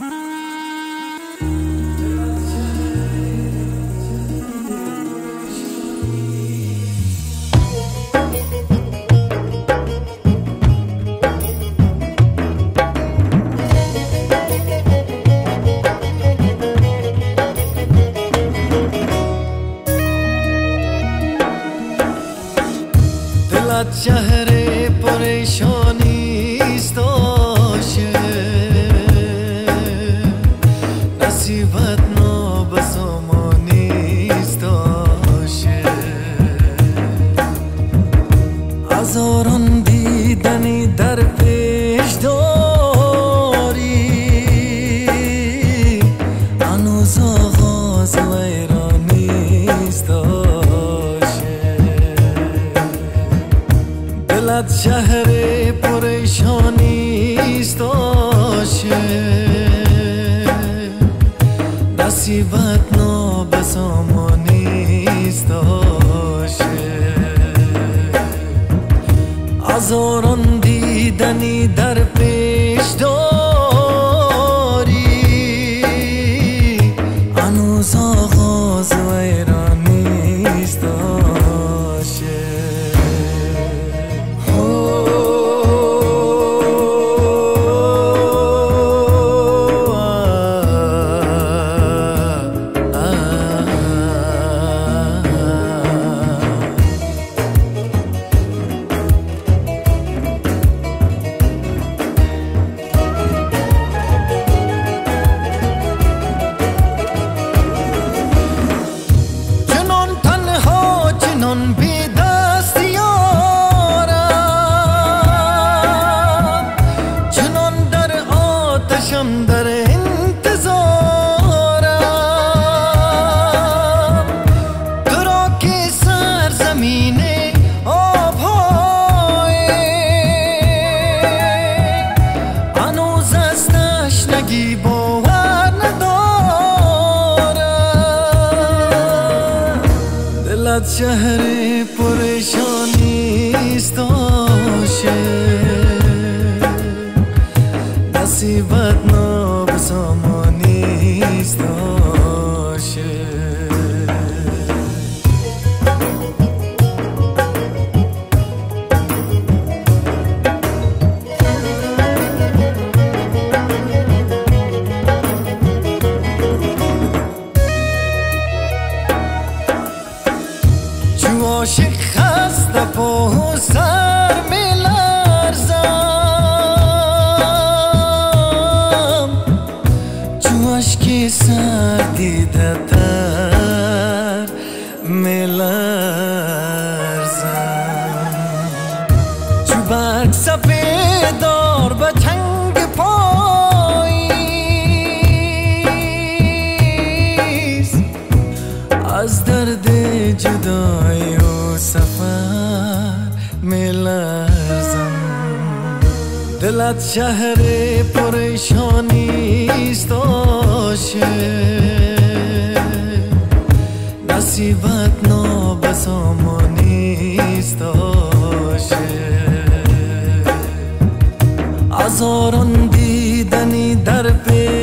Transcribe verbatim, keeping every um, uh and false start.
چهره پریشانی است آشه نصیبت نابسامانی است آشه هزاران دیدنی در پیش داری هنوز آغاز ویرانی است دلت شهر پریشانی است آشه نصیبت نابسامانی است آشه هزاران دیدنی در پیش داری هنوز آغاز ویرانی است آشه بی دستیارم چنان در آتشم در انتظارم تو را که سرزمین آبهای هنوز از تشنگی باور ندارم دلت شهر پریشانی است آشه نصیبت نابسامانی است آشه چو عاشق خسته پا و سر می لرزم چو اشک سر دیده تر می لرزم چو برگ سپیدار به چنگ پاییز از درد جدایی و سفر می لرزم دلت شهر پریشانی است آشه نصیبت نابسامانی است آشه هزاران دیدنی در پیش